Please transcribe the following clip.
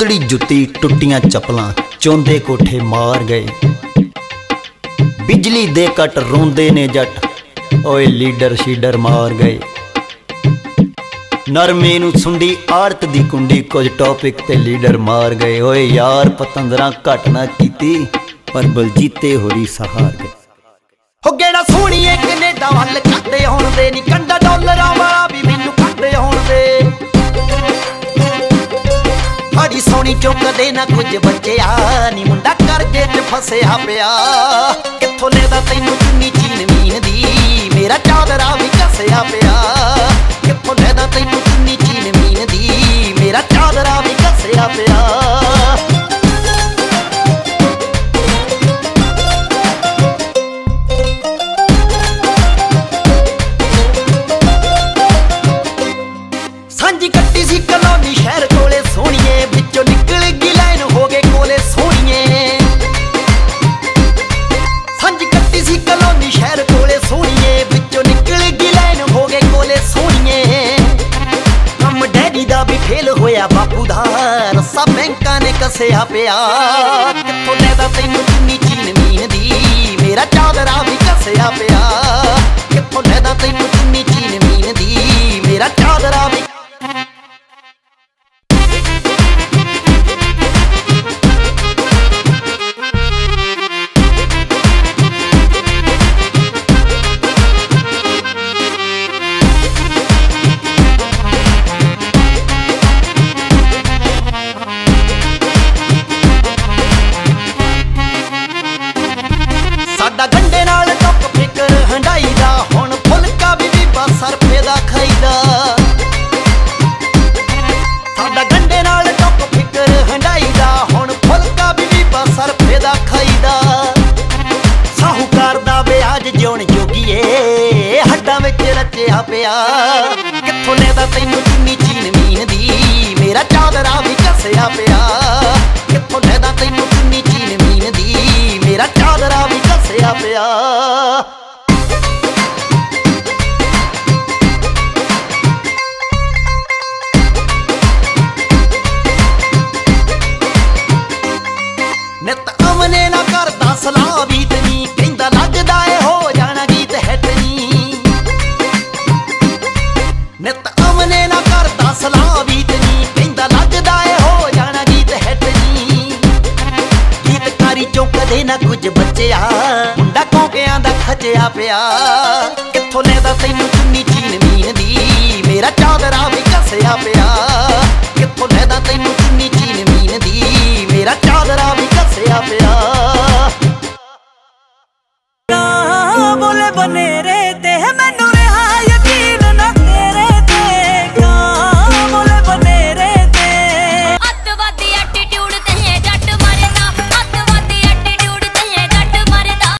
उधड़ी जुत्ती टुट्टियां चप्पलां चौंदे कोठे मार गए। बिजली दे कट रोंदे ने जट ओए लीडर शीडर मार गए। नरमे नू सुंडी आड़त दी कुंडी कुछ टॉपिक ते लीडर मार गए। ओए यार पतंदरा घट ना कीती पर बलजीते होरी सहार गए। हो गेड़ा सोहणीए कनेडा वल कट्टे होण दे नी कंडा डॉलरां वाला भी मैनू कट्टे होण दे। बड़ी सोहनी चुकदे ना कुछ बच्चिया नी मुंडा करजे च फसिया पिया। कित्थों लेदा तैनू चुन्नी चीन मीन दी मेरा चादरा भी कसिया पिया। कित्थों लेदा तैनू चुन्नी चीन मीन दी मेरा चादरा भी कसिया पिया। सांझी कट्टी सी कलोनी शहर कोले सोहणीए विचों निकल गई लाइन हो गए कोले सोहणीए। सांझी कट्टी सी कलोनी शहर कोले सोहणीए विचों निकल गई लाइन हो गए कोले सोहणीए। कम डैडी दा भी फेल होया बापू दा रस्सा बैंकां ने कसिया पिया। कित्थों लैदा तैनू चुन्नी चीन मीन दी मेरा चादरा भी कसिया पिया। कित्थों लैदा तैनू चुन्नी चीन मीन दी मेरा चादरा भी। साडा गंढे नाल टुक फिकर हंडाई दा हुण फुलका भी बीबा सरफे दा खाईदा। साडा गंढे नाल टुक फिकर हंडाई दा हुण फुलका भी बीबा सरफे दा खाईदा। साहूकार दा ब्याज जिउण जोगीए हड्डां विच रचिया पिया। कित्थों लैदा तैनू चुन्नी चीन मीन दी मेरा चादरा भी कसिया पिया। कित्थों लैदा तैनू चुन्नी चीन मीन दी मेरा चादरा भी कसिया पिया। नित अमने ना करदा सलाह बीत नी कहंदा लगदा ए हो जाना गीत हिट नी। नित अमने ना करदा सलाह बीत नी कहंदा लगदा ए हो जाना गीत हिट नी। गीतकारी चों कदे ना कुछ बच्चिया मुंडा कौंकियां दा खचिया पिया। कित्थों लैदा तैनू चुन्नी चीन मीन दी मेरा चादरा भी कसिया पिया। कित्थों लैदा तैनू चुन्नी चीन मीन दी मेरा चादरा भी कसिया पिया। बोले बनेरे ते मैनू